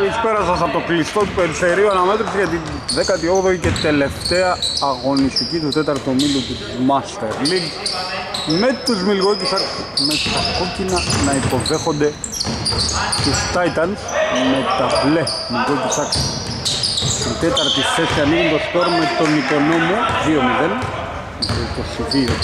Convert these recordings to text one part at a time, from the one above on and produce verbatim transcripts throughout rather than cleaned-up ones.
Καλησπέρα σας από το κλειστό του Περιστερίου αναμέτρηση για την δέκατη όγδοη και τελευταία αγωνιστική του τέταρτου ομίλου του Master League, με τους Milwaukee Bucks με τα κόκκινα να υποδέχονται τους Titans με τα μπλε Milwaukee Bucks. Στην τέταρτη θέση ανοίγουν το σκορ με τον Οικονόμο δύο μηδέν, είκοσι δύο.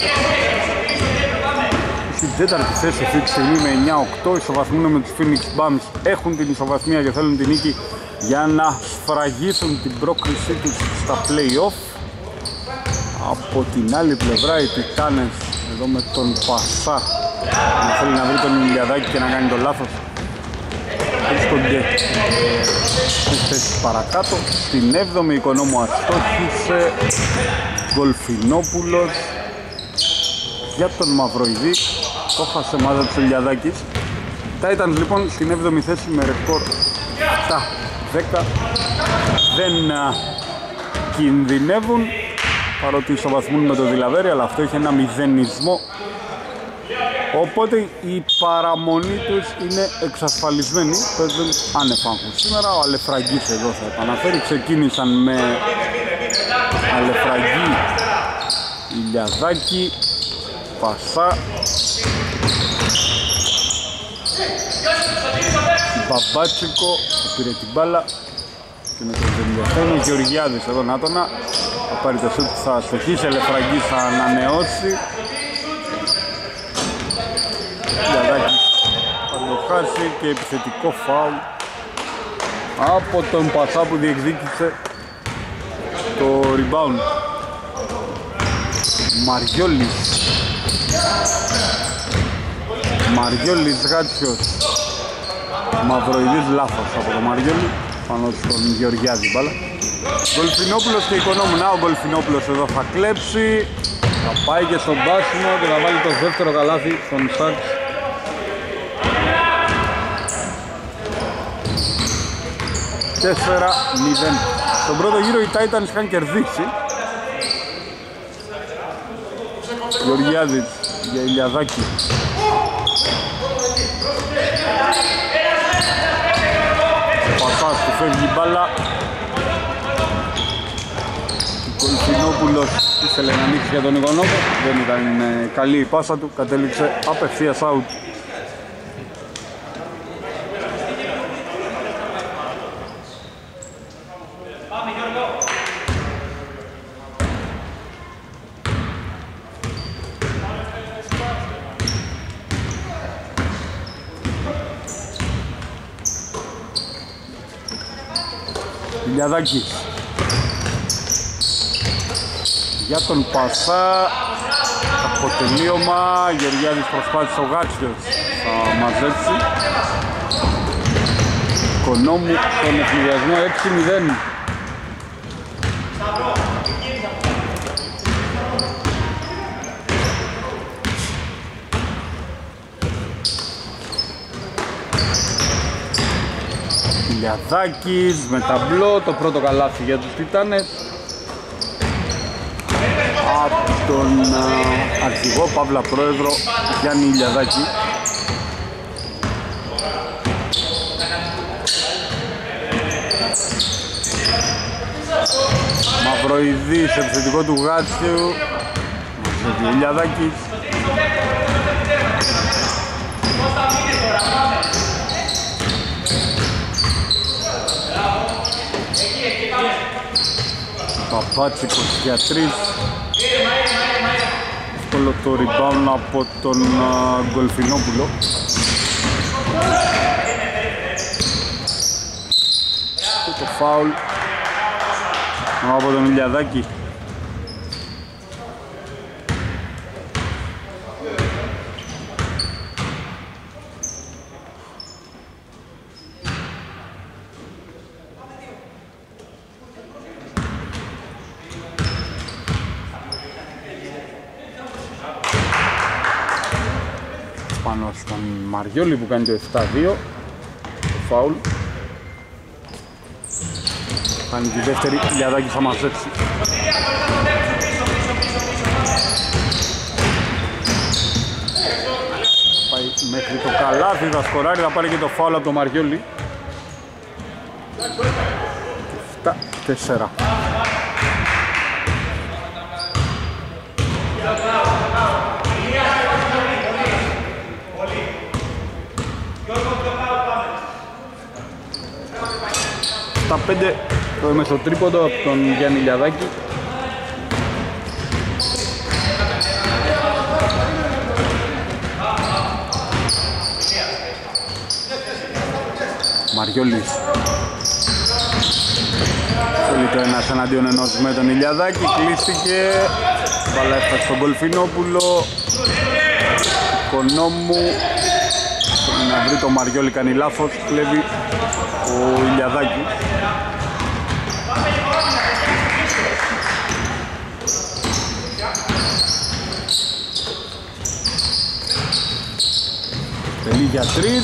Στην τέταρτη θέση αυτή τη στιγμή με εννιά οκτώ ισοβαθμούν με τους Phoenix Suns, έχουν την ισοβαθμία και θέλουν την νίκη για να σφραγίσουν την πρόκρισή τους στα play-off. Από την άλλη πλευρά οι Τιτάνες εδώ με τον Πασά να θέλει να βρει τον Ηλιαδάκη και να κάνει το λάθος, βρίσκονται στις θέσεις παρακάτω. Στην έβδομη Οικονόμου αστόχησε, Γκολφινόπουλος για τον Μαυροειδή, το χάσε μάζα του Ηλιαδάκης. Titans λοιπόν στην έβδομη θέση με ρεκόρ επτά δέκα, δεν α, κινδυνεύουν παρότι ισοβαθμούν με το Δηλαβέρι, αλλά αυτό έχει ένα μηδενισμό, οπότε η παραμονή τους είναι εξασφαλισμένη, παίζουν ανεφάγχους. Σήμερα ο Αλεφραγκής εδώ θα επαναφέρει, ξεκίνησαν με Αλεφραγκή, Ηλιαδάκη, Πασά, Μπαμπάτσικο που πήρε την μπάλα και με τον Ζελιαθένη, Γεωργιάδης εδώ Νάτονα θα πάρει το σούτ, θα στοχίσει, Ελεφραγκής θα ανανεώσει, Ηλιαδάκης θα το χάσει και επιθετικό φάουλ από τον Πασά που διεκδίκησε το rebound. Μαριόλης, Μαριόλης Γάτσιος, Μαυροειδής λάθος από το Μαριόλη πάνω στον Γεωργιάδη μπάλα. Γκολφινόπουλος και Οικονόμου, να ο Γκολφινόπουλος εδώ θα κλέψει, θα πάει και στον μπάσιμο και θα βάλει το δεύτερο καλάθι στον Σάξ. τέσσερα μηδέν. Στον πρώτο γύρο οι Titans είχαν κερδίσει. Γεωργιάδης για Ηλιαδάκη, Πασάς του φεύγει η μπάλα, Γκολφινόπουλος ήθελε να ανοίξει για τον Οικονόμο, δεν ήταν ε, καλή η πάσα του, κατέληξε απευθείας out. Ηλιαδάκη για τον Πασά, αποτελείωμα, Γεωργιάδης προσπάθησε, ο Γάτσιος θα μαζέψει, Οικονόμου στον εφηδιασμό έξι μηδέν. Ηλιαδάκης με ταμπλό, το πρώτο καλάθι για τους Τιτάνες από τον uh, αρχηγό Παύλα Πρόεδρο Γιάννη Ηλιαδάκη. Μαυροειδής, επιθετικό του Γάτσιου, μαζεύει Ηλιαδάκης. Παπάτσικος για τρεις, εύκολο το rebound από τον uh, Γκολφινόπουλο. Και το φάουλ από τον Ηλιαδάκη. Πάνω στον Μαριόλη που κάνει το επτά δύο, το φάουλ. Κάνει τη δεύτερη, Ηλιαδάκη θα μαζέψει. Πάει μέχρι το καλάθι, θα σκοράρει, θα πάρει και το φάουλ από το Μαριόλη. επτά τέσσερα. Στα πέντε το μεσοτρίποντο από τον Γιάννη Λιαδάκη. Μαριόλης θέλει το ένας εναντίον ενός με τον Ηλιαδάκη, κλείστηκε, μπάλα έφτασε στον Κολφινόπουλο, Οικονόμου θέλει να βρει το Μαριόλη, κάνει λάθος, κλέβει ο Ηλιαδάκη. Τελεί για τρεις.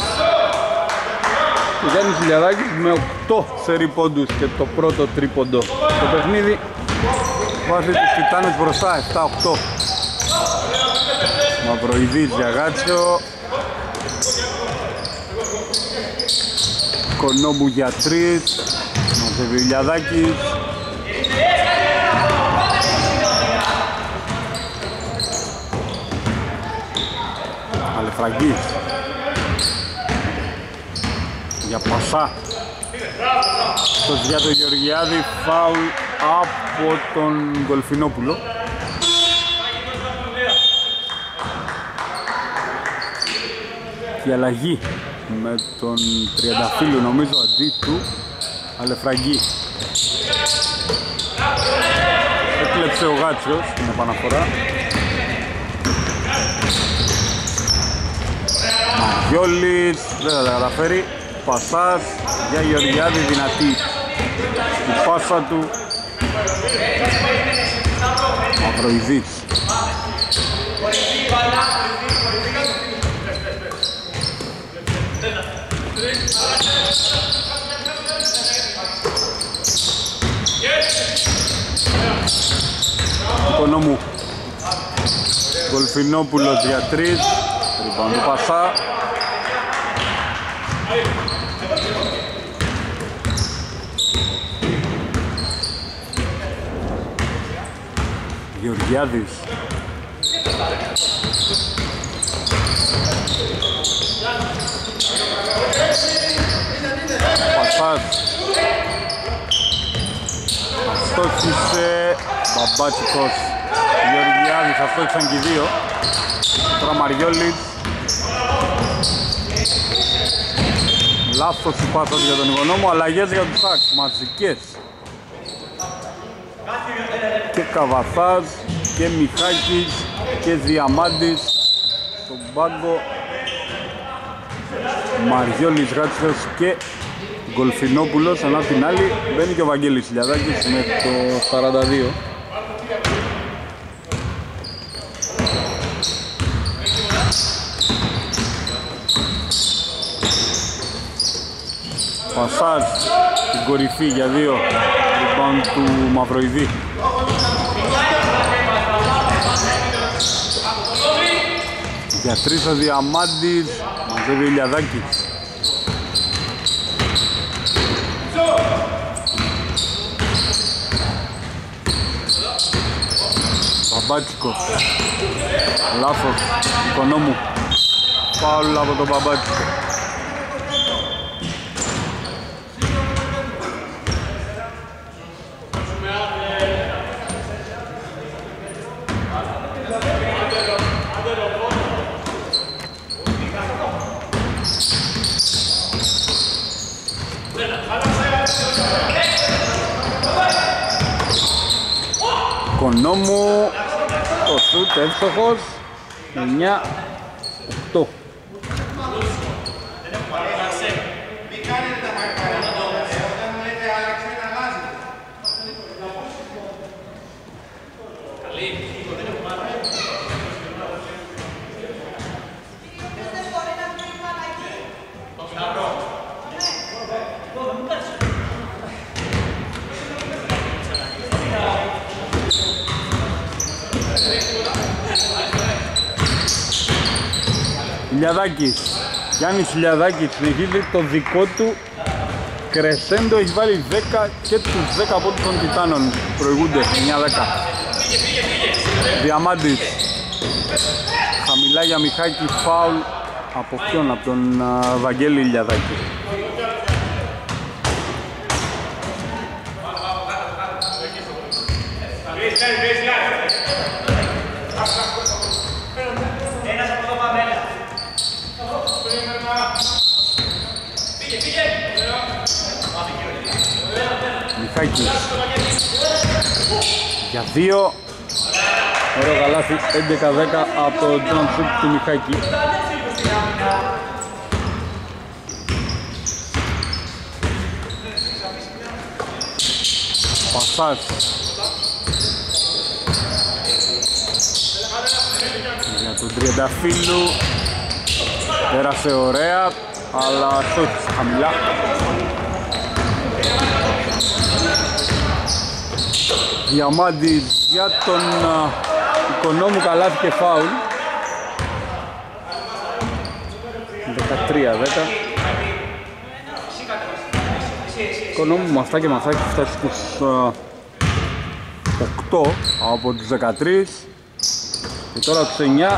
Ο Γιάννης Ηλιαδάκης με οκτώ σερί πόντους και το πρώτο τρίποντο στο παιχνίδι βάζει τους Τιτάνες μπροστά, επτά οκτώ. Μαυροειδής για Γάτσιο, Κονόμπου για τρεις, μαζεύει ο Ηλιαδάκης, Αλεφραγκής για πασά στο για τον Γεωργιάδη, φάουλ από τον Κολφινόπουλο. Και αλλαγή με τον Τριανταφύλλου, νομίζω αντί του Αλεφραγκή. Έκλεψε ο Γάτσιος στην επαναφορά. Μαριόλης δεν θα τα καταφέρει. Πασάς για Γεωργιάδη, δυνατή η πάσα του. Μαυροειδής. Οικονόμου. Κολφινόπουλος για τρεις. Ριμπάουντ του Πασά. Γεωργιάδης. Πασάς. Αστόχισε Μπαμπάτσικος. Γεωργιάδης, αστόχισαν και οι δύο. Τώρα Μαριόλης. Λάθος η πάσα για τον Οικονόμο, αλλαγές για τους Άξ, μαζικές. Και Καβαθάς και Μιχάκης και Διαμάντης στον πάγκο. Μαριόλης, Γάτσιος και Γκολφινόπουλος. Ενώ απ' την άλλη μπαίνει και ο Βαγγέλης Ηλιαδάκης με το σαράντα δύο. Πασάζ στην κορυφή για δύο, rebound του Μαυροειδή. Για τρεις ο Διαμάντης, μαζεύει ο Ηλιαδάκης. Μπαμπάτσικος, λάθος, Οικονόμου, φάουλ από τον Μπαμπάτσικο. Οικονόμου, το σουτ εύστοχος, εννιά οκτώ. Ηλιαδάκης, Γιάννης Ηλιαδάκης συνεχίζει το δικό του Κρεσέντο έχει βάλει δέκα και τους δέκα από των Τιτάνων προηγούνται εννιά δέκα. Διαμάντης χαμηλά για Μιχάκη, φάουλ από ποιον, από τον uh, Βαγγέλη Ηλιαδάκη. Μιχάκης για δύο, ωραίο καλάθι, έντεκα δέκα από το jump shoot του Μιχάκη. Πασάς για τον Τριανταφύλλου, πέρασε ωραία αλλά στόχισε χαμηλά. Διαμάντης για τον uh, Οικονόμου, καλάθι και φάουλ. δεκατρία δέκα. Οικονόμου με αυτά και με αυτά έχει φτάσει στους uh, οκτώ από τους δεκατρία και τώρα τους εννιά.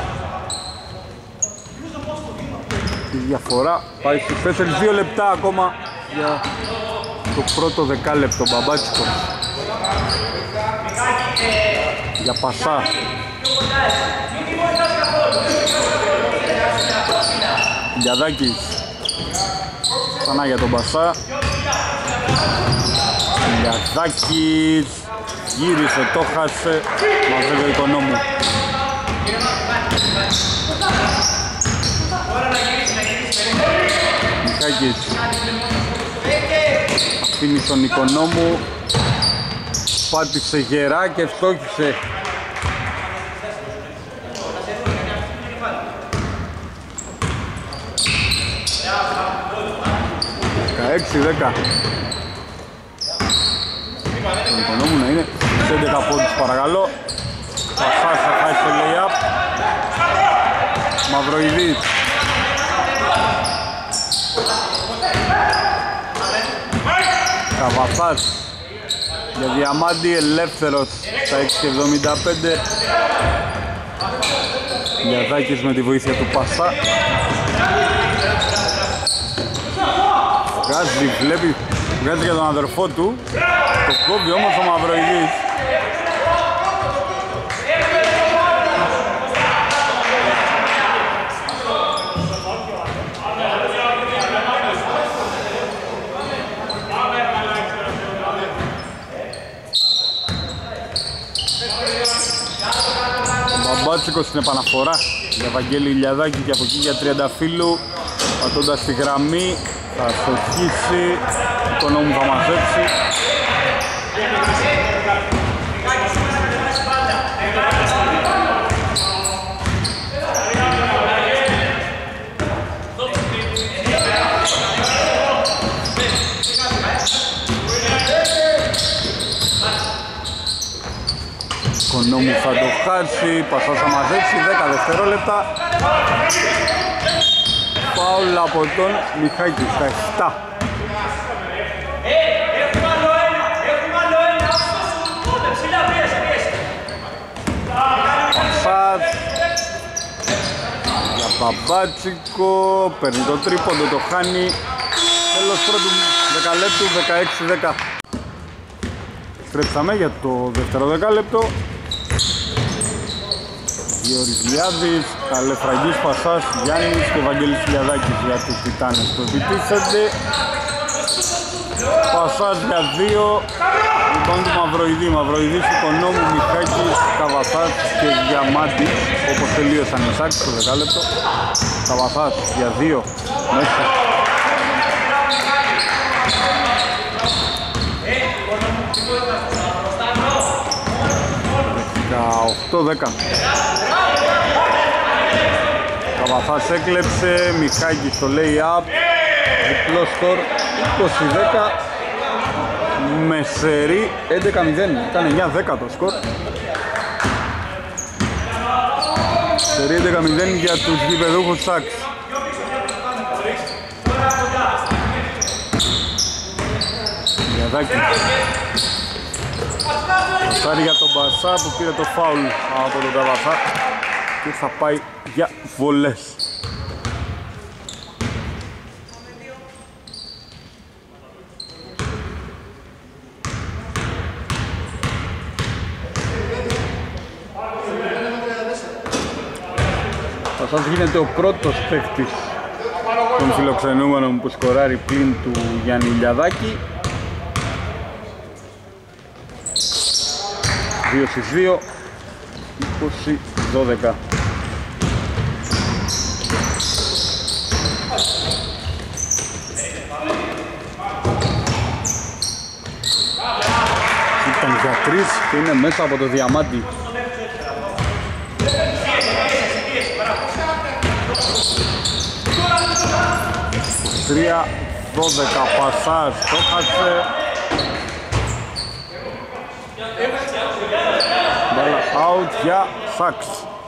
Η διαφορά πάει στους τέσσερα, δύο λεπτά ακόμα για το πρώτο δεκάλεπτο. Μπαμπάτσικο για Πασά. Ηλιαδάκης ξανά για τον Πασά. Ηλιαδάκης γύρισε, το χάσε, μαζεύει ο Οικονόμου. Μιχάκης αφήνει τον Οικονόμου, πάτησε γερά και στόχισε. δεκαέξι δέκα. Τον Οικονόμου να είναι σε έντεκα πόντους παρακαλώ. Πασάς θα χάσει το lay-up. Μαυροειδής. Καβαθάς για Διαμάντη, ελεύθερος στα έξι εβδομήντα πέντε. Ηλιαδάκης με τη βοήθεια του Πασά. Βγάζει, βλέπει, βγάζει για τον αδερφό του. Το κόβει όμως ο Μαυροειδής. Μπαμπάτσικος στην επαναφορά για Βαγγέλη Ηλιαδάκη και από εκεί για Τριανταφύλλου, πατώντας τη γραμμή, θα στοχίσει, τον νόμο θα μαζέψει. Οικονόμου θα το χάσει, Πασάς θα μαζέψει, δέκα δευτερόλεπτα. Φάουλ από τον Μιχάκη στα επτά. Πασάς για Μπαμπάτσικο, παίρνει το τρίποντο, το χάνει. Τέλος πρώτου δεκαλέπτου, δεκαέξι δέκα. Στρέψαμε για το δεύτερο δεκάλεπτο. Γιώργης Λιάδης, Καλεφραγής, Πασάς, Γιάννης και Βαγγέλης Ηλιαδάκης για τους Τιτάνες που επιτίθενται. Πασάς για δύο, λοιπόν του Μαυροειδή, Μαυροειδής, Οικονόμου, Μιχάκης, Καβαθάς και Διαμάντης, όπως τελείωσαν οι σάκες στο δεκάλεπτο. Καβαθάς για δύο, μέσα. δεκαοκτώ δέκα. Καβαθάς έκλεψε, Μιχάκης στο lay-up, διπλό σκορ είκοσι δέκα με σερί έντεκα μηδέν, ήταν εννιά δέκα το σκορ. Σερί έντεκα μηδέν για τους γηπεδούχους Σάξ. Λιαδάκη. Φτάρει για τον Μπασά που πήρε το φάουλ από τον Καβαθά και θα πάει για βολές. Σας γίνεται ο πρώτος παίκτης των φιλοξενούμενων που σκοράρει πλην του Γιάννη Λιαδάκη. δύο στις δύο, είκοσι δώδεκα. Ήταν για τρεις και είναι μέσα από το διαμάντι. τρία δώδεκα πασάς, το χάτσε. Μπάλα out για Σάξ.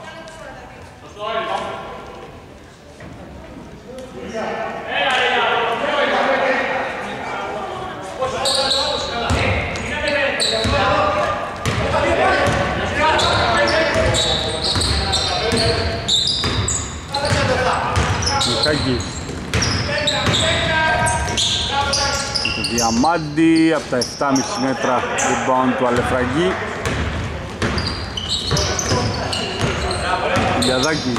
Μιχάκης. Το διαμάντι από τα επτά κόμμα πέντε μέτρα rebound του Αλεφραγκή. Λιαδάκης.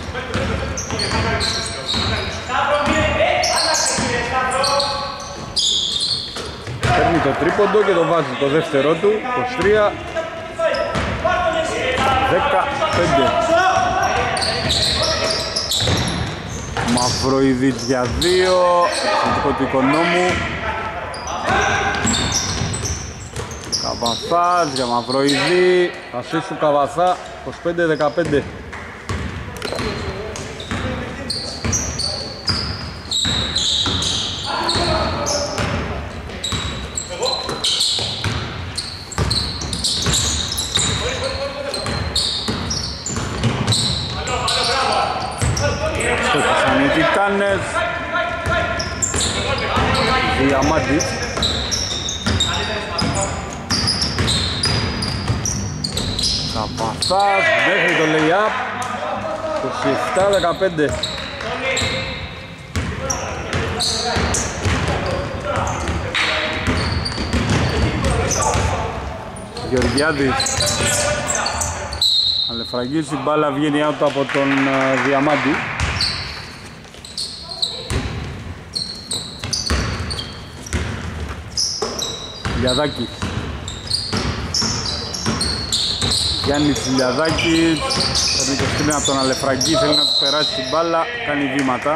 Παίρνει το τρίποντο και το βάζει το δεύτερο του, είκοσι τρία δεκαπέντε. Μαυροειδίτ για δύο, εξαιρετικό του Οικονόμου. Καβαθάς για Μαυροειδή, ασίστ του Καβαθά, είκοσι πέντε δεκαπέντε. Στόχισαν οι Τιτάνες. Διαμάντης. Καπαθάς μέχρι το lay-up. είκοσι επτά δεκαπέντε. Γεωργιάδης. Αλεφραγκής, η μπάλα βγαίνει out από τον uh, Διαμάντη. Λιαδάκης. Γιάννης Λιαδάκης. Παίρνει το σκριν από τον Αλεφραγκή, θέλει να του περάσει την μπάλα, κάνει βήματα.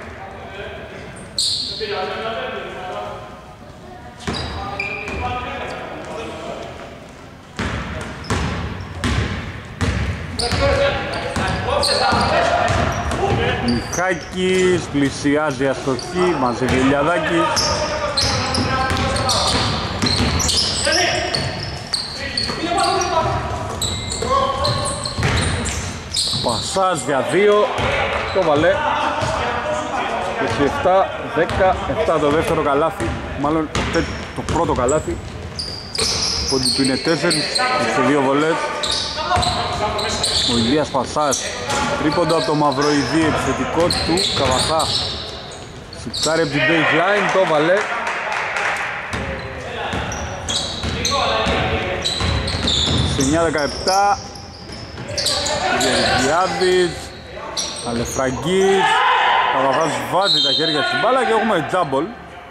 Μιχάκης πλησιάζει αστοχή, μαζεύει ο Λιαδάκης. Πασάς για δύο, το βαλέ. είκοσι επτά δεκαεπτά το δεύτερο καλάθι, μάλλον το πρώτο καλάθι. Πόντι του είναι τέσσερις, σε δύο βολές. Ο Ηλίας Πασάς, τρίποντο από το Μαυροειδή, επιθετικό του Καβαθά. Σιψάρει από την baseline, το βαλέ. εννιά δεκαεπτά. Γεωργιάδης, Αλεφραγκής, Καβαθάς βάζει τα χέρια στην μπάλα και έχουμε τζάμπολ.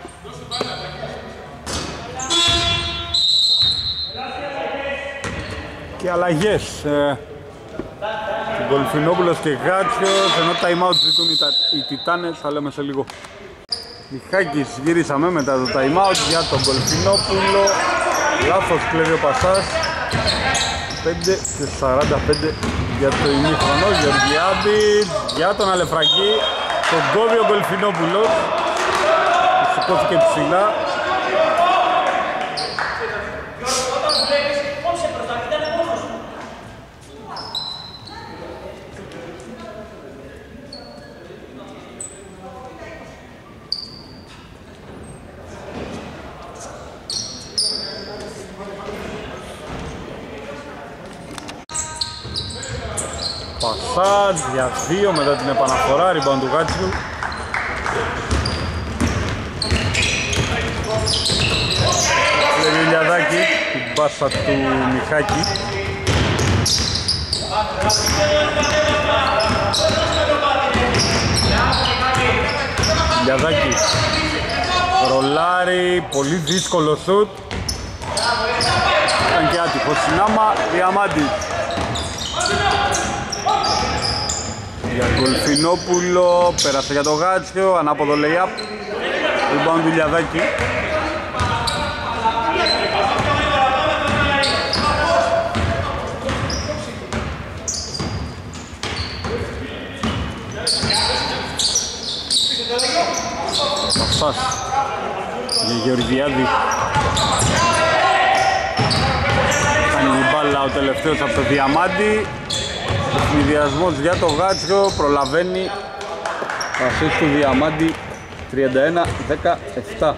Και αλλαγές. Γκολφινόπουλος και Γάτσιος, ενώ time out ζητούν οι, τα, οι Τιτάνες, θα λέμε σε λίγο. Μιχάκης, γυρίσαμε μετά το time out για τον Γκολφινόπουλο. Λάθος κλέβει ο Πασάς. πέντε και σαράντα πέντε για το ημίχρονο. Γεωργιάδης για τον Αλεφραγκή. Τον κόβει ο Γκολφινόπουλος. Σηκώθηκε ψηλά. Φασάντ για δύο μετά την επαναφορά, rebound του Γάτσιου. Λέγει ο Λιαδάκη, την πάσα του Μιχάκη. Λιαδάκη ρολάρι, πολύ δύσκολο σουτ. Ήταν και άτυχο συνάμα, Διαμάντης. Για Κολφινόπουλο, πέρασε για το Γάτσιο, ανάποδο lay-up. Rebound του Λιαδάκη. Πασάς για Γεωργιάδη. Κάνει την μπάλα ο τελευταίος από το Διαμάντη. Συνδυασμός για το Γάτσιο, προλαβαίνει. Ασίστ του Διαμάντη, τριάντα ένα δεκαεπτά.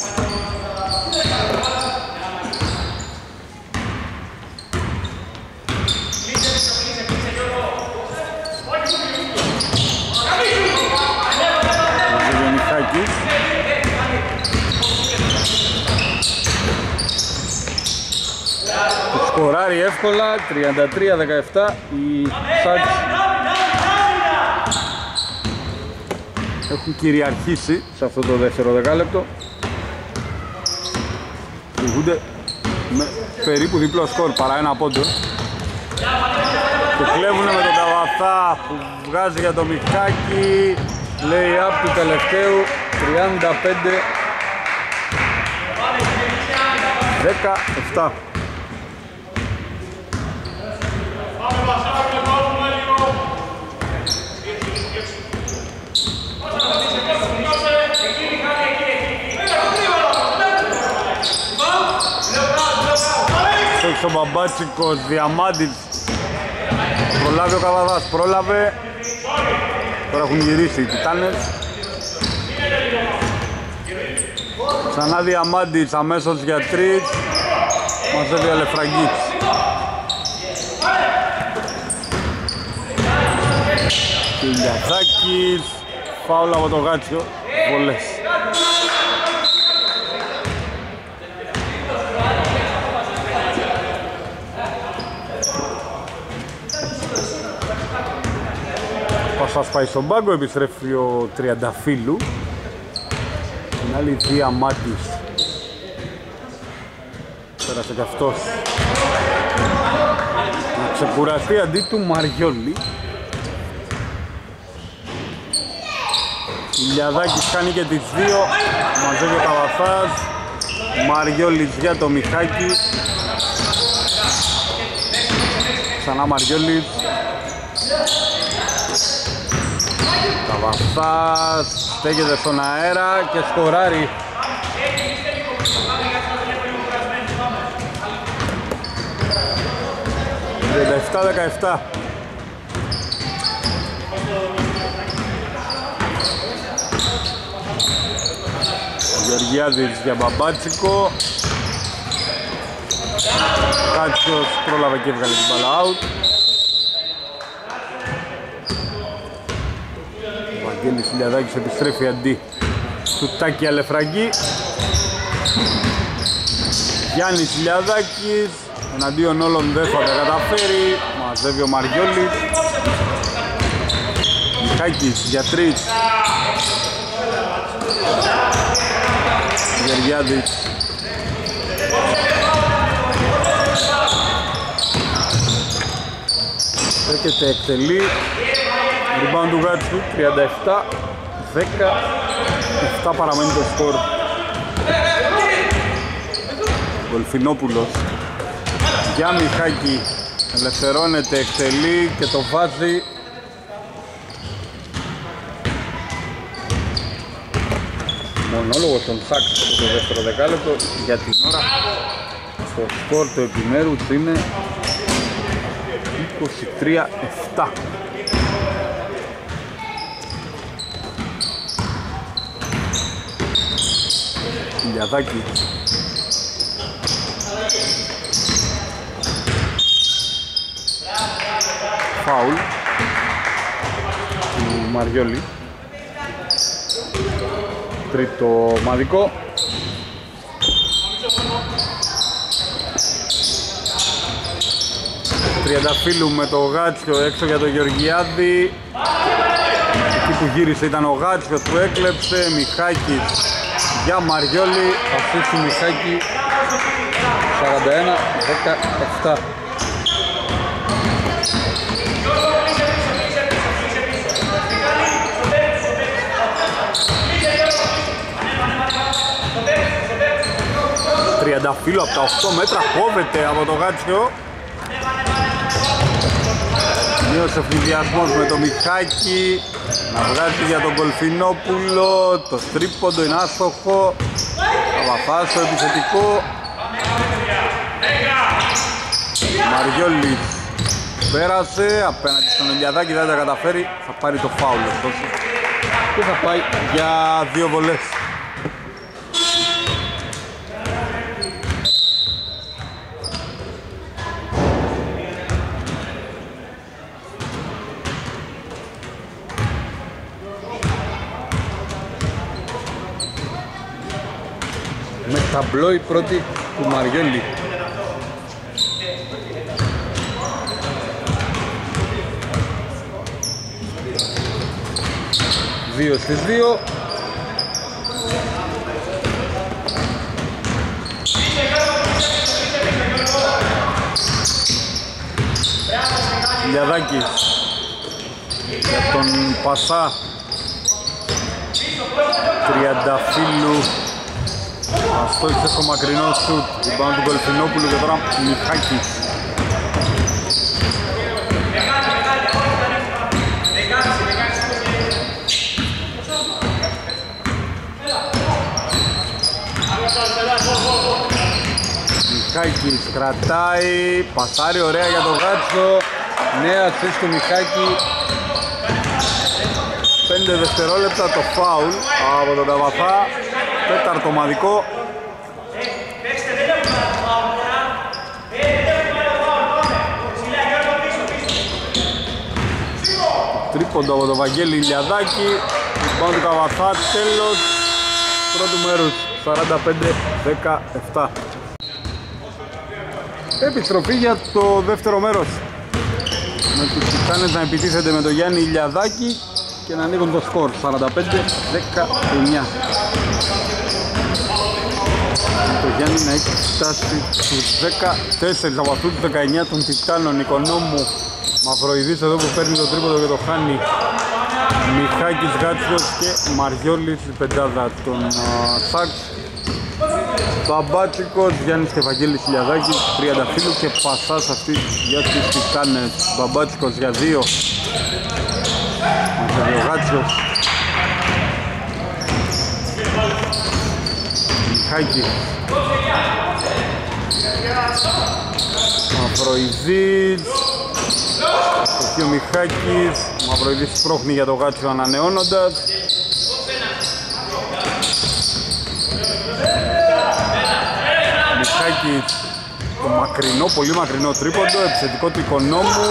Σκοράρει εύκολα, τριάντα τρία δεκαεπτά. Οι Σάκς έχουν κυριαρχήσει σε αυτό το δεύτερο δεκάλεπτο. Ηγούνται με περίπου διπλό σκορ, παρά ένα πόντο. Το κλέβουνε με τον Καβαθά που βγάζει για το Μιχάκη. Lay-up του τελευταίου, τριάντα πέντε δεκαεπτά. Ο Μπαμπάτσικος, Διαμάντης. Προλάβει ο Καβαδάς, πρόλαβε. Τώρα έχουν γυρίσει οι Τιτάνες. Ξανά Διαμάντης, αμέσως για τρεις. Μαζεύει ο Αλεφραγκής. Κιλιαδάκης, φάουλ από το Γάτσιο, βολές. Πασάς πάει στον πάγκο, επιστρέφει ο Τριανταφύλου. Την άλλη Διαμάντης. Πέρασε κι αυτός. Να ξεκουραστεί αντί του Μαριόλη. Ηλιαδάκης κάνει και τις δύο. Μαζεύει ο Καβαθάς. Μαριόλης για το Μιχάκη. Ξανά Μαριόλης. Καβαθάς στέκεται στον αέρα και σκοράρει. τριάντα επτά δεκαεπτά. Γεωργιάδης για Μπαμπάτσικο. Κάτσιος πρόλαβε και έβγαλε την μπάλα out. Ο Βαγγέλης Ηλιαδάκης επιστρέφει αντί του Τάκη Αλεφραγκή. Γιάννης Ηλιαδάκης εναντίον όλων δεν θα τα καταφέρει. Μαζεύει ο Μαριόλης. Μιχάκης για τρεις. Γεωργιάδης. Έρχεται, εκτελεί. Rebound του Γάτσου, τριάντα επτά δεκαεπτά παραμένει το σκορ. Κολφινόπουλος για Μιχάκη, ελευθερώνεται, εκτελεί και το βάζει. Μονόλογος των Σάκς στο δεύτερο δεκάλεπτο. Για την ώρα το σκορ του επιμέρους είναι είκοσι τρία επτά. Ηλιαδάκη. Φάουλ. Μαριόλη. Τρίτο ομαδικό. Τριανταφύλλου με το Γάτσιο έξω για τον Γεωργιάδη. Εκεί που γύρισε ήταν ο Γάτσιος που έκλεψε. Μιχάκης για Μαριόλη. Αυτή του Μιχάκη. σαράντα ένα δεκαεπτά. Τριανταφύλλου από τα οκτώ μέτρα κόβεται από το Γάτσιο. Μείωσε φλιδιασμός με το Μιχάκη. Να βγάζει για τον Κολφινόπουλο. Το τρίποντο είναι άστοχο. Παπαθάς το επιθετικό. Μαριόλης πέρασε απέναντι στον Ηλιαδάκη, δεν τα καταφέρει. Θα πάρει το φάουλ ωστόσο και θα πάει για δύο βολές. Με ταμπλό η πρώτη του Μαριόλη. Δύο στις δύο. Ηλιαδάκης για τον Πασά. Τριανταφύλλου αστόχησε στο μακρινό σουτ. Η πάνω του Κολφινόπουλου και τώρα Μιχάκης. Μιχάκης κρατάει, πασάρει ωραία για τον Γάτσο. Νέα assist του Μιχάκη. Πέντε δευτερόλεπτα το φάουλ από τον Καβαθά. Τέταρτο ομαδικό. Τρίποντο από τον Βαγγέλη Ηλιαδάκη. Πάνω του Καβαθά, τέλος πρώτου μέρους, σαράντα πέντε δεκαεπτά. Επιστροφή για το δεύτερο μέρος. Με τους Τιτάνες να επιτίθενται με τον Γιάννη Ηλιαδάκη και να ανοίγουν το σκορ, σαράντα πέντε δεκαεννιά. Το Γιάννη να έχει φτάσει στους δεκατέσσερα από αυτούς τους δεκαεννιά των Τιτάνων. Οικονόμου Μαυροειδής εδώ που παίρνει το τρίποντο και το χάνει. Μιχάκης, Γάτσιος και Μαριόλης η πεντάδα των Σάξ. Μπαμπάτσικος, Γιάννης και Βαγγέλης Ηλιαδάκης. Τριανταφύλλου και Πασάς αυτή για τους Τιτάνες. Μπαμπάτσικος για δύο. Μαζεύει ο Γάτσιος. Μιχάκης. Μαυροειδής. Αστοχή ο Μιχάκης. Μαυροειδής σπρώχνει για το Γάτσιο ανανεώνοντας. Μιχάκης, το μακρινό, πολύ μακρινό τρίποντο, επιθετικό του Οικονόμου.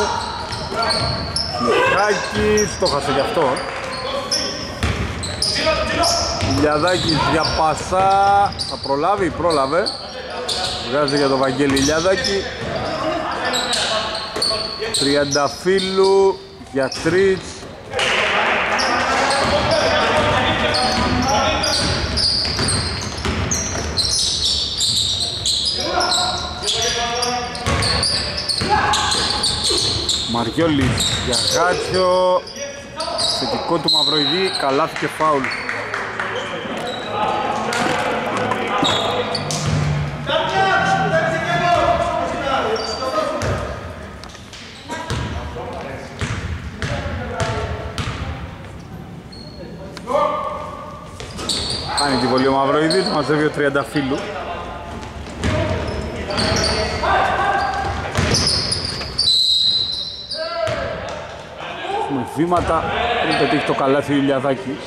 Μιχάκης, το χάσε γι' αυτό. Ηλιαδάκης για Πασά, θα προλάβει, πρόλαβε. Βγάζει για το Βαγγέλη Ηλιαδάκη. Τριανταφύλλου για τρεις. Μαριόλης για Γάτσιο. Θετικό του Μαυροειδή, καλάθι και φάουλ. Κάνει τη βολή ο Μαυροειδής, μαζεύει ο Τριανταφύλλου. Έχουμε βήματα, πριν πετύχει το καλάθι ο Ηλιαδάκης.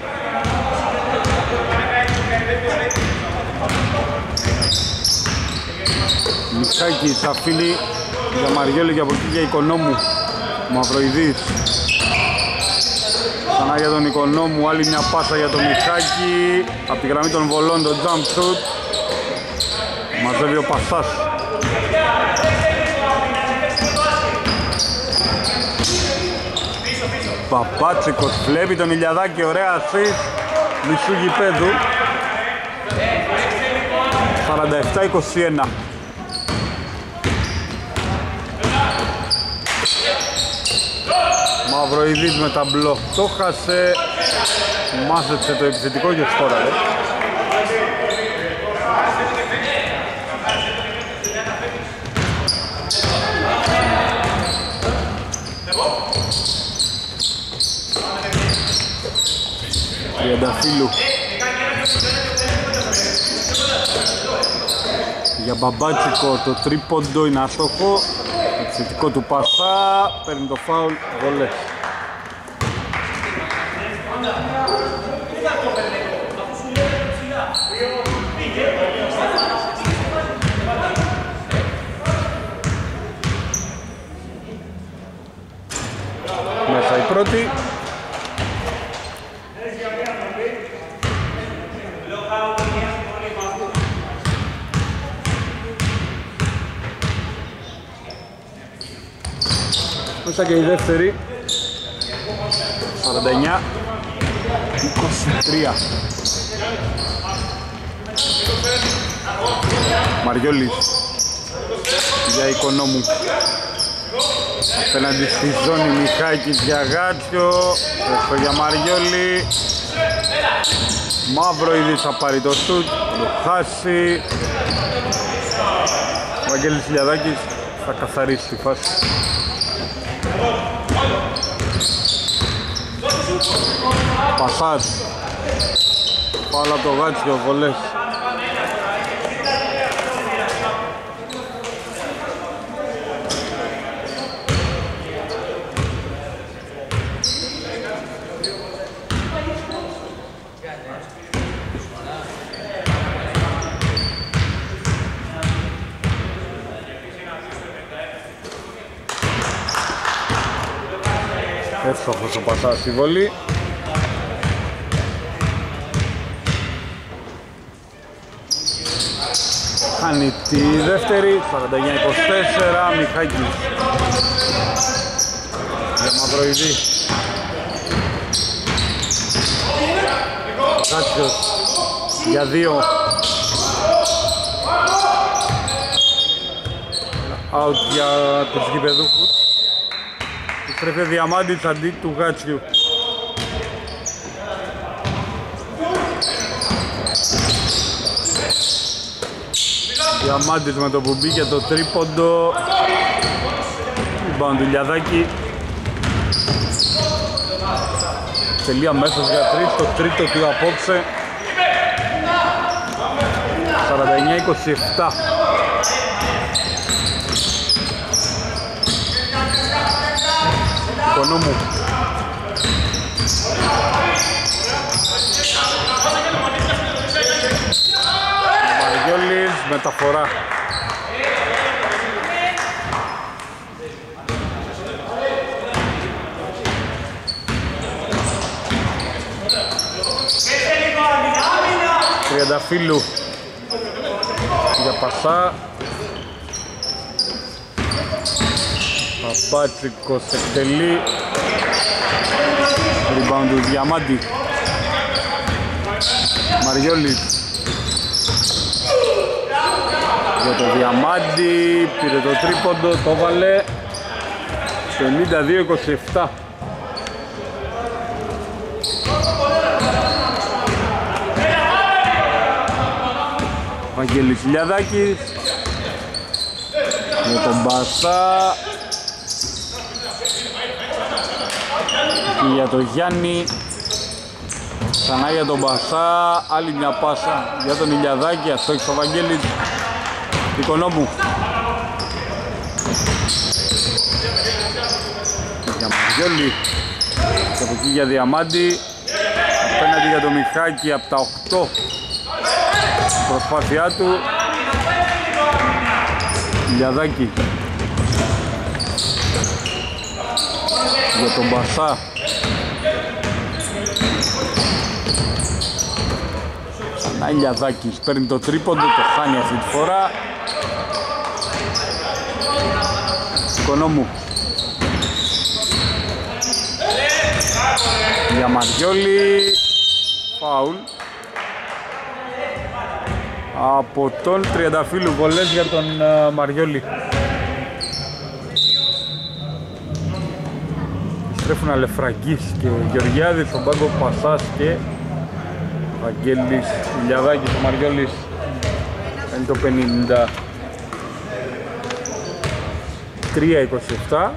Μιχάκης αφήνει για Μαριόλη και από εκεί για Οικονόμου. Μαυροειδής. Ξανά για τον Οικονόμου, άλλη μια πάσα για τον Μιχάκη. Από τη γραμμή των βολών το jump shoot. Μαζεύει ο Πασάς. Παπάτσικος βλέπει τον Ηλιαδάκη, ωραία assist μισού γηπέδου. σαράντα επτά είκοσι ένα. Μαυροειδής με ταμπλό. Το χάσε. Μάζεψε το επιθετικό και σκόραρε. Τριανταφύλλου για Μπαμπάτσικο, το τρίποντο είναι άστοχο. Επιθετικό του Πασά, παίρνει το φάουλ, βολές. Μέσα η πρώτη. Μέσα και η δεύτερη. σαράντα εννιά είκοσι τρία. Μαριόλης για Οικονόμου. Απέναντι στη ζώνη Μιχάκης για Γάτσιο. Έστω για Μαριόλη. Μαυροειδής θα πάρει το σουτ, το χάσει. Ο Βαγγέλης Ηλιαδάκης θα καθαρίσει τη φάση. Πασάς. Πάλα το Γάτσιο, βολές. Εύστοχος ο Πασάς στη βολή. Χάνει τη δεύτερη, σαράντα εννιά είκοσι τέσσερα, Μιχάκης για Μαυροειδή. Κάτσιος για δύο. Out για τους γηπεδούχους. Επιστρέφει ο Διαμάντης αντί του Γάτσιου. Διαμάντης με το που μπήκε το τρίποντο. Rebound του Ηλιαδάκη. Τελεία μέσος για τρεις, το τρίτο του απόψε. σαράντα εννιά είκοσι επτά. Οικονόμου. Μαριόλης, μεταφορά. Τριανταφύλλου για Πασά. Παπάτσικος εκτελεί. Rebound του Διαμάντη. Μαριόλης για το Διαμάντη, πήρε το τρίποντο, το βάλε. πενήντα δύο είκοσι επτά. Βαγγέλης Ηλιαδάκης για τον Μπασά και για τον Γιάννη. Ξανά για τον Μπασά, άλλη μια πάσα για τον Ηλιαδάκη, αυτό έχει ο Βαγγέλης. Οικονόμου για Μαριόλη και από εκεί για Διαμάντη. Απέναντι για τον Μιχάκη από τα οκτώ. Προσπάθειά του. Ηλιαδάκη για τον Μπασά. Αλιαδάκης παίρνει το τρίποντο, το χάνει αυτή τη φορά. Οικονόμου για Μαριόλη, φάουλ από τον Τριανταφύλλου, βολές για τον uh, Μαριόλη. Στρέφουν Αλεφραγκής και Γεωργιάδης, στον πάγκο Πασάς και Βαγγέλης Ηλιαδάκης. Ο Μαριόλης είναι το πενήντα τρία είκοσι επτά.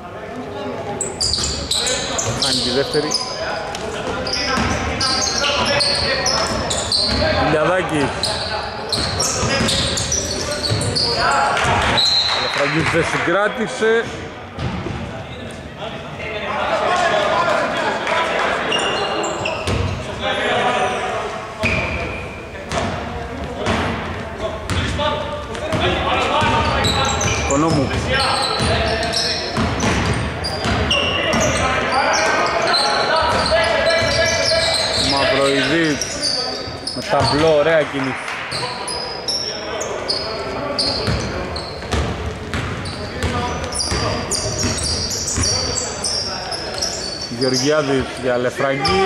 Κάνει τη δεύτερη. Ηλιαδάκης. Αλεφραγκής δεν συγκράτησε. Οικονόμου. Μαυροειδής με ταμπλό, ωραία κίνηση. Γεωργιάδης για Αλεφραγκή.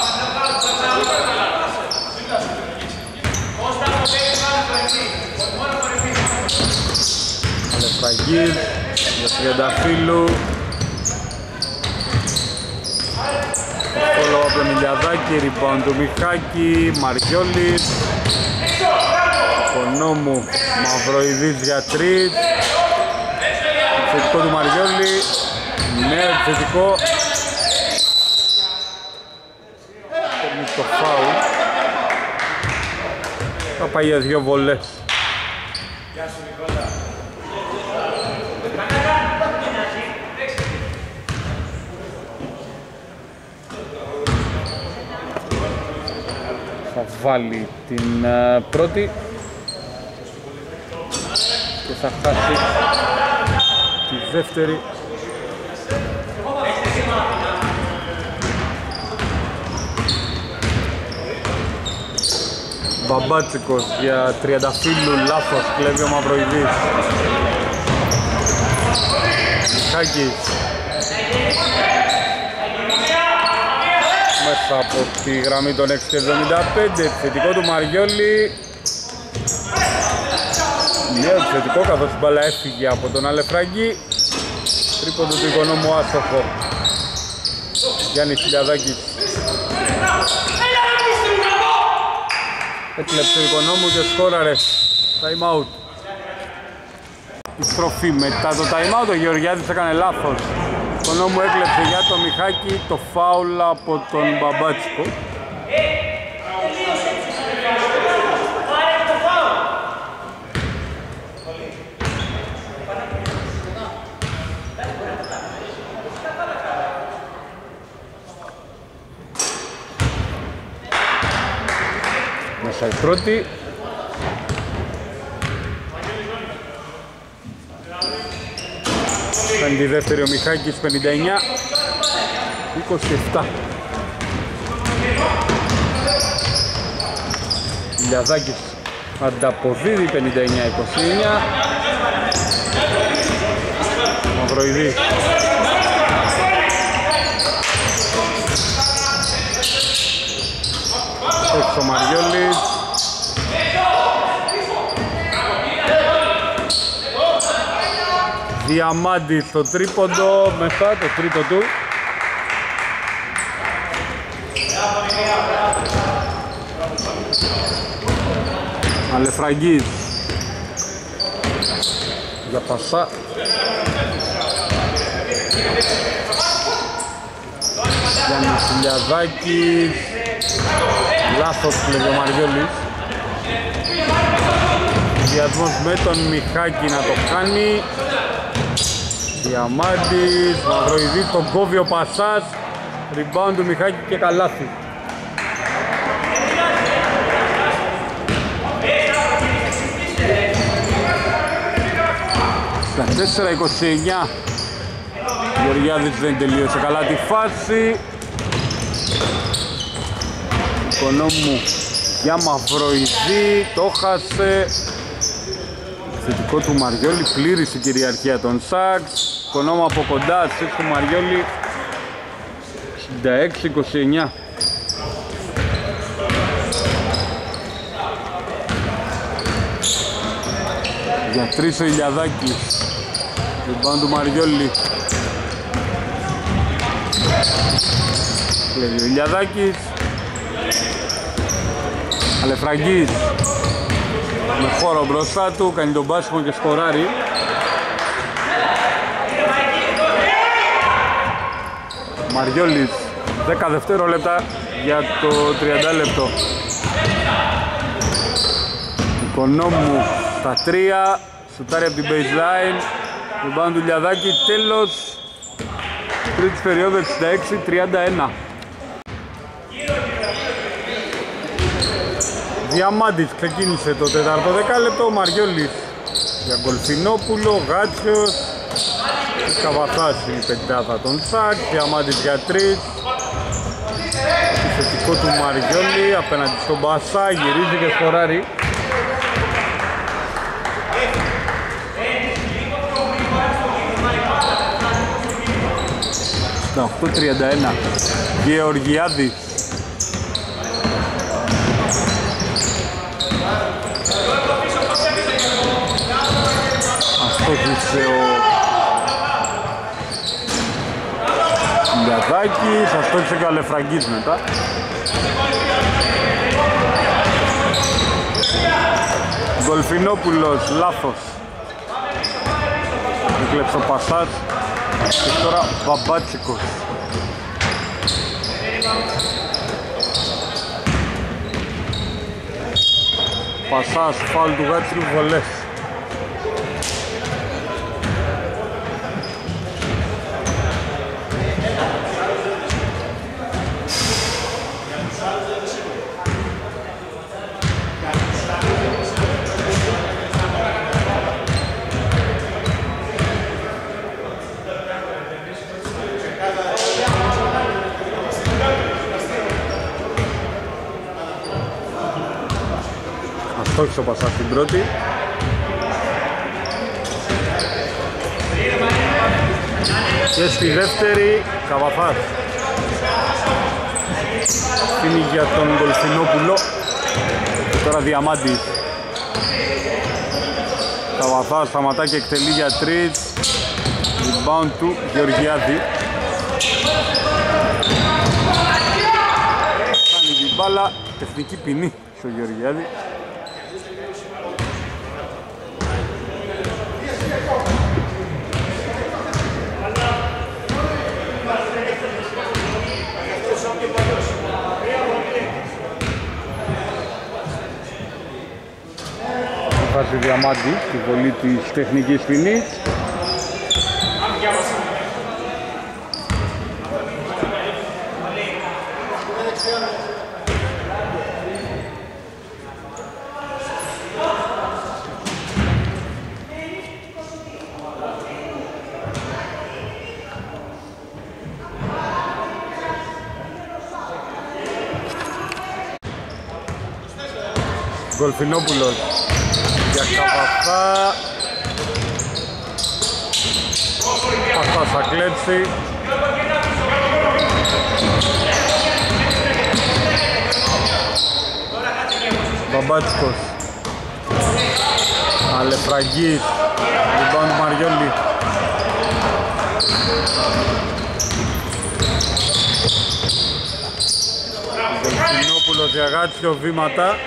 Αλεφραγκής για Τριανταφύλλου. Follow από τον Ηλιαδάκη, rebound του Μιχάκη, Μαριόλης. Οικονόμου, Μαυροειδής για τρεις. Επιθετικό του Μαριόλη. Ναι, επιθετικό. Παίρνει το φάουλ. Θα πάει για δύο βολές. Θα βάλει την uh, πρώτη και θα χάσει τη δεύτερη. Μπαμπάτσικος για Τριανταφύλλου, λάθος, κλέβει ο Μαυροειδής. Μιχάκης μέσα από τη γραμμή των έξι εβδομήντα πέντε, επιθετικό του Μαριόλη. Νέο επιθετικό καθώς η μπάλα έφυγε από τον Αλεφραγκή. Τρίποντο του Οικονόμου άστοχο. Γιάννης Ηλιαδάκης. Έκλεψε ο Οικονόμου και σκόραρε. Time out. Η στροφή μετά το time out, ο Γεωργιάδης έκανε λάθος. Ο Οικονόμου έκλεψε για το Μιχάκη, το φάουλ από τον Μπαμπάτσικο. Μέσα η πρώτη. Κάνει τη δεύτερη ο Μιχάκης, πενήντα εννιά είκοσι επτά. Ηλιαδάκης ανταποδίδει, πενήντα εννιά είκοσι εννιά. Μαυροειδής. Έξω ο Μαριόλης. Διαμάντη στο τρίποντο, μέσα το τρίτο του. Αλεφραγκής για Πασά. Γιάννης Ηλιαδάκης. Λάθος κλέβει ο Μαριόλης. Διασμός με τον Μιχάκη να το κάνει. Διαμάντης, Μαυροειδής, τον κόβει ο Πασάς. Rebound του Μιχάκη και καλάθι. Στα τέσσερα είκοσι εννιά. Γεωργιάδης δεν τελείωσε καλά τη φάση. Οικονόμου για Μαυροειδή, το χάσε. Θετικό του Μαριόλη, πλήρης η κυριαρχία των Σάξ. Κονόμα από κοντά, σεξ του Μαριόλη, εξήντα έξι είκοσι εννιά. Για τρεις ο Ηλιαδάκης, λοιπόν του Μαριόλη. Κλέβει ο Ηλιαδάκης, Αλεφραγκής με χώρο μπροστά του, κάνει τον μπάσιμο και σκοράρει. Μαριόλης, δέκα δευτερόλεπτα για το τριάντα λεπτό. Οικονόμου στα τρία, σουτάρει από την baseline, τον πάνω του Ηλιαδάκη, τέλος τρίτης περίοδου, εξήντα έξι τριάντα ένα. Διαμάντης ξεκίνησε το τέταρτο δεκάλεπτο, Μαριόλης για Γκολφινόπουλο, Γάτσιος, Καβαθάς η πεντάδα των Σάκ, Διαμάντης για τρεις. Επιθετικό του Μαριόλη απέναντι στον Μπασά, γυρίζει και σκοράρει. Στα οκτώ τριάντα ένα, Γεωργιάδης. Αστόχησε ο Ηλιαδάκης, αστόχησε και ο Αλεφραγκής μετά. Γκολφινόπουλος, λάθος. Έκλεψε ο Πασάς και τώρα Μπαμπάτσικος. Πασάς, φάουλ του Γάτσιου, βολές. Αστόχησε ο Πασάς στην πρώτη. Και στη δεύτερη, Καβαθάς. Είναι για τον Γκολφινόπουλο. Και τώρα Διαμάντης. Καβαθάς σταματά και εκτελεί για τρεις. Rebound του Γεωργιάδη. Κάνει την μπάλα, τεχνική ποινή στο Γεωργιάδη. Βάζει Διαμάντη στη βολή της τεχνικής ποινής. Γκολφινόπουλος για Καβαθά. Πασάς θα κλέψει. Μπαμπάτσικος. Αλεφραγκής. Rebound Μαριόλη. Γκολφινόπουλος για Γάτσιο, βήματα.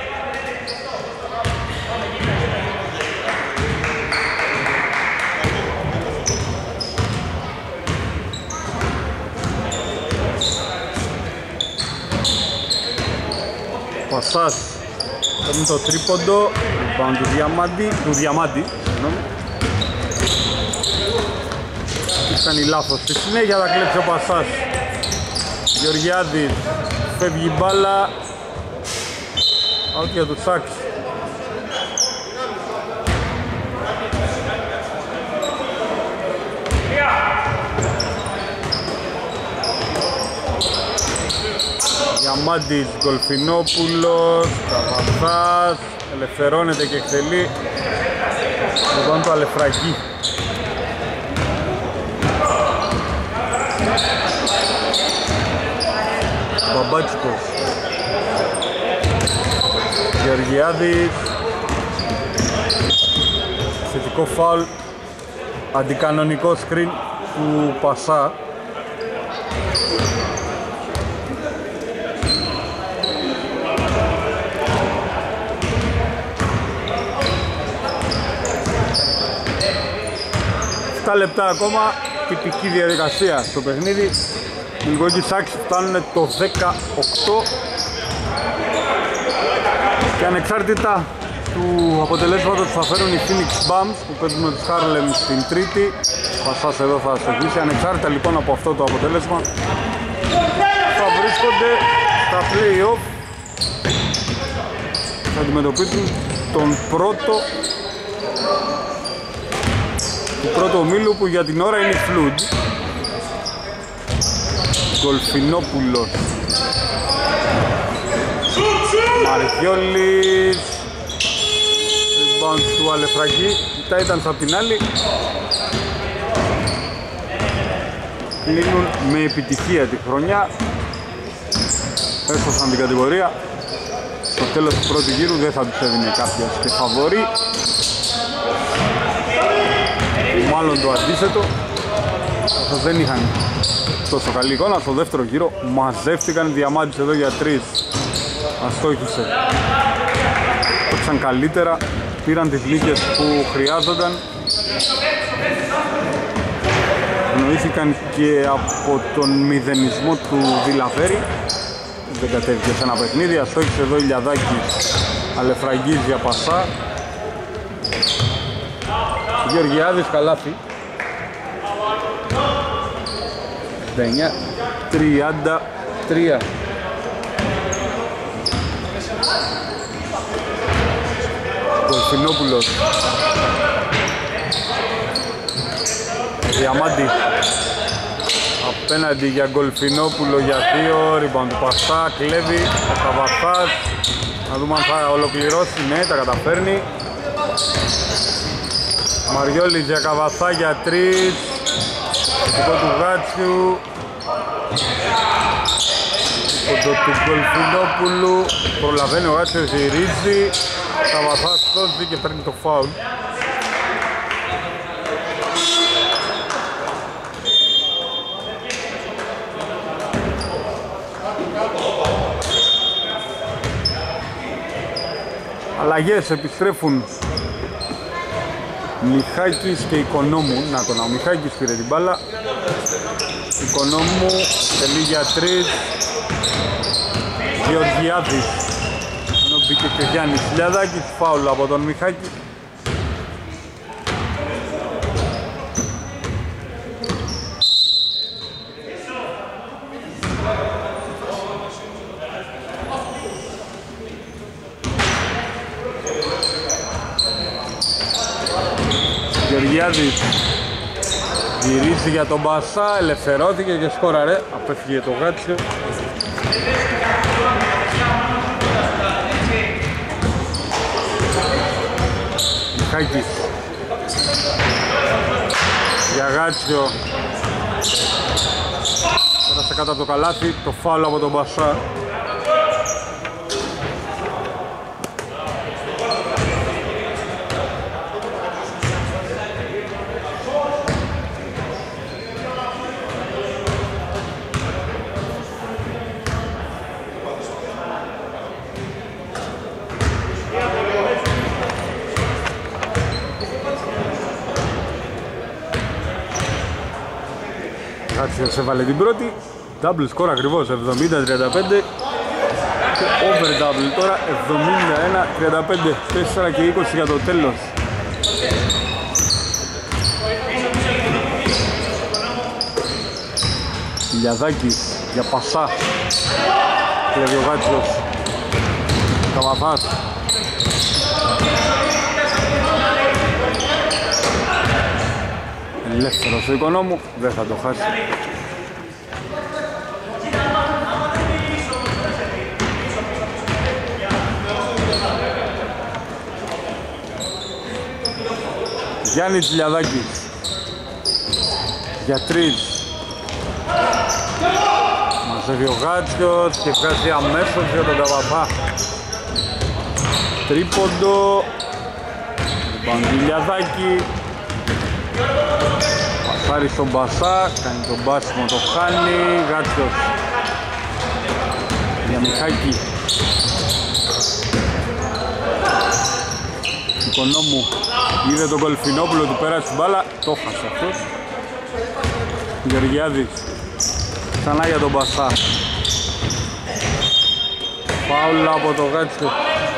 Πασάς παίρνει το τρίποντο, πάνω του Διαμάντη, του Διαμάντη, συγγνώμη. Ήταν λάθος. Στη συνέχεια θα κλέψει ο Πασάς. Γεωργιάδης, φεύγει η μπάλα. Out για το Σάξ. Διαμάντης, Γκολφινόπουλος, Καβαθάς, ελευθερώνεται και εκτελεί εδώ το Αλεφρακή. Μπαμπάτσικος, Γεωργιάδης, θετικό φάουλ, αντικανονικό σκριν του Πασά. επτά λεπτά ακόμα, τυπική διαδικασία στο παιχνίδι. Οι Milwaukee Bucks φτάνουν το δεκαοκτώ και ανεξάρτητα του αποτελέσματος που θα φέρουν οι Phoenix Bums που παίζουν με τους Harlem στην Τρίτη. Πασάς εδώ θα στοχίσει. Ανεξάρτητα λοιπόν από αυτό το αποτέλεσμα θα βρίσκονται στα play-off, θα αντιμετωπίσουν τον πρώτο του πρώτου ομίλου που για την ώρα είναι η Flood. Γκολφινόπουλος, Μαριόλης, rebound του Αλεφρακή, η Titans απ' την άλλη κλείνουν με επιτυχία τη χρονιά, έσωσαν την κατηγορία. Στο τέλος του πρώτου γύρου δεν θα τους έδινε κάποιος και φαβορί, μάλλον το αντίθετο, καθώς δεν είχαν τόσο καλή εικόνα. Στο δεύτερο γύρο μαζεύτηκαν, Διαμάντης εδώ για τρεις, αστόχησε, έπαιξαν καλύτερα, πήραν τις νίκες που χρειάζονταν, γνωρίστηκαν και από τον μηδενισμό του Δηλαβέρη, δεν κατέβηκε σε ένα παιχνίδι, αστόχησε εδώ Ηλιαδάκης, Αλεφραγγής για Πασά, Γεωργιάδης καλάθι, εννιά τριάντα τρία. Γκολφινόπουλος, Διαμάντη απέναντι για Γκολφινόπουλο για δύο, rebound του Παστά, κλέβει, Καβαθάς, να δούμε αν θα ολοκληρώσει, ναι, τα καταφέρνει. Μαριόλης για Καβαθά για τρεις, το του Γάτσιου, το του Γκολφινόπουλου, προλαβαίνει ο Γάτσιος, γυρίζει, Καβαθάς σώζει και παίρνει το φάουλ. Αλλαγές, επιστρέφουν Μιχάκης και Οικονόμου. Να τον, ο Μιχάκης πήρε την μπάλα, Οικονόμου τελεί για τρεις, Γεωργιάδης, ενώ μπήκε και ο Γιάννης Ηλιαδάκης, φάουλ από τον Μιχάκη. Γεωργιάδης γυρίζει για τον Μπασά, ελευθερώθηκε και σκόραρε, απέφυγε το Γάτσιο. Μιχάκης για Γάτσιο, πέρασε κάτω από το καλάθι, το φάουλ από τον Μπασά. Γάτσιος έβαλε την πρώτη, double score ακριβώς, εβδομήντα τριάντα πέντε και over double τώρα, εβδομήντα ένα τριάντα πέντε, τέσσερα και είκοσι για το τέλος. Ηλιαδάκης για Πασά, κλέβει ο Γάτσιος, Καβαθάς, ελεύθερος ο Οικονόμου, δεν θα το χάσει. Γιάννης Λιαδάκης για τρεις. Μαζεύει ο Γάτσιος και βγάζει αμέσως για τον Καβαφά. Τρίποντο. Παντιλιαδάκη. Πασάρει στον Μπασά, κάνει τον μπάσιμο, το χάνει. Γάτσιος για Μιχάκη. Οικονόμου είδε τον Κολφινόπουλο, του πέρασε την μπάλα, το χάσε αυτός. Γεωργιάδης ξανά για τον Μπασά. Φάουλα από το Γάτσιο.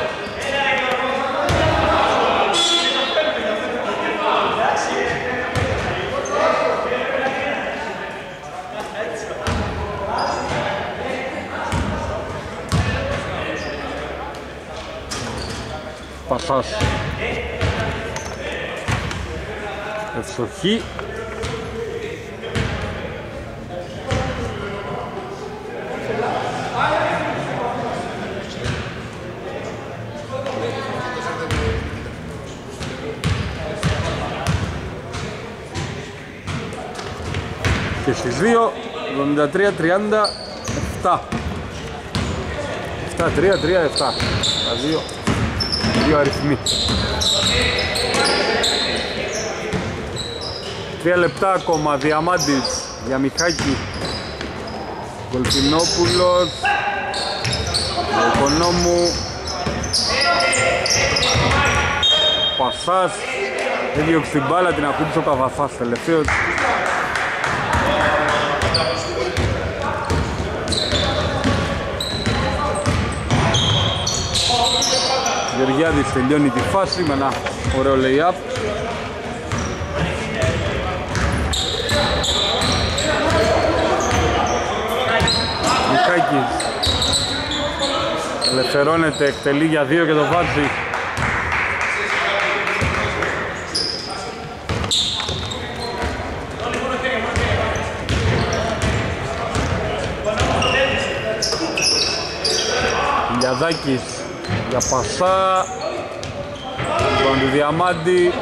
Πασάς. Ευστοχή. Και στις δύο, εβδομήντα τρία τριάντα επτά. επτά τρία τρία επτά. Τα δύο, δύο αριθμοί. Τρία λεπτά ακόμα, Διαμάντης για Μιχάκη. Κολφινόπουλος για Οικονόμου. Πασάς, έδιωξε την μπάλα, την ακούμπησε ο Καβαφάς τελευταίος. Γεωργιάδης τελειώνει τη φάση με ένα ωραίο lay-up. Μιχάκης ελευθερώνεται, εκτελεί για δύο και το βάζει. Λιαδάκης για Πασά, τον του Διαμάντη.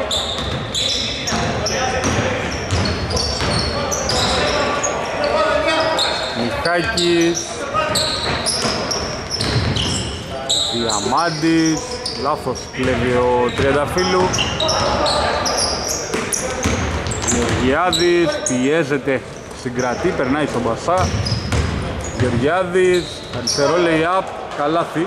Μιχάκης, Διαμάντης, λάθος κλέβει ο Τριανταφύλου. Γεωργιάδης πιέζεται, συγκρατεί, περνάει στον Πασά. Γεωργιάδης, αριστερό lay-up, καλάθι.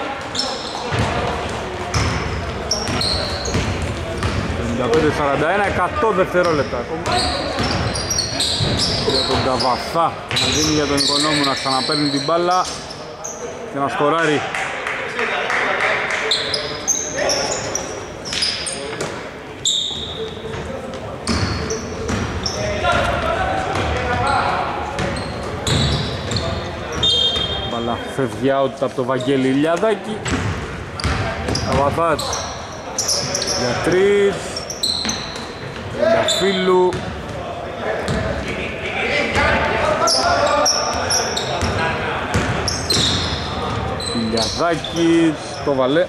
πενήντα πέντε σαράντα ένα, εκατό δευτερόλεπτα ακόμα. Για τον Καβαφά να δίνει για τον Οικονόμου να ξαναπαίρνει την μπάλα και να σκοράρει. Μπάλα φεύγει out από το Βαγγέλη Λιαδάκη. Καβαφάς για τρεις. Τριανταφύλου. Λιαδάκης, το βαλέ.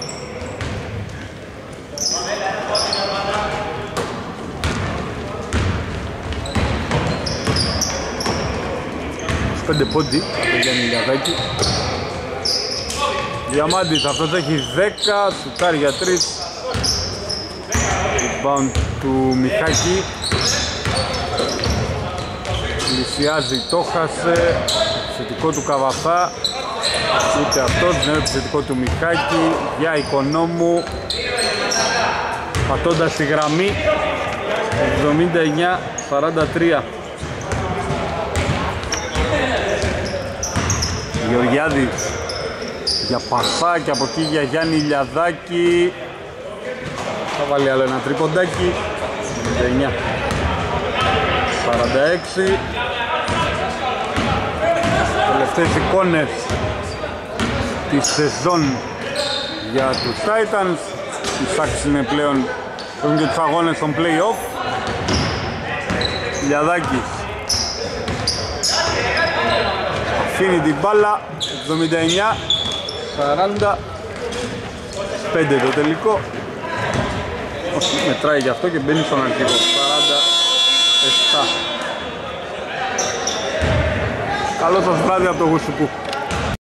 Πέντε πόντι το Γιάννη Λιαδάκη. Διαμάντης, αυτός έχει δέκα, σουτάρει για τρεις. Rebound του Μιχάκη. Πλησιάζει, το χάσε. Θετικό του Καβαφά. Ούτε αυτός, ναι, επιθετικό του Μιχάκη για Οικονόμου, πατώντας τη γραμμή. Εβδομήντα εννιά σαράντα τρία. Γεωργιάδης για Πασά και από εκεί για Γιάννη Λιαδάκη. Θα βάλει άλλο ένα τρίποντάκι. εβδομήντα εννιά σαράντα έξι. Τελευταίες εικόνες τη σεζόν για τους Titans. Οι Sharks είναι πλέον έχουν και τους αγώνες των play-off. Λιαδάκης αφήνει την μπάλα. Εβδομήντα εννιά σαράντα πέντε το τελικό. Όχι, μετράει γι' αυτό και μπαίνει στον αρχηγό. σαράντα επτά. Καλό σας βράδυ από το Γουσουκού.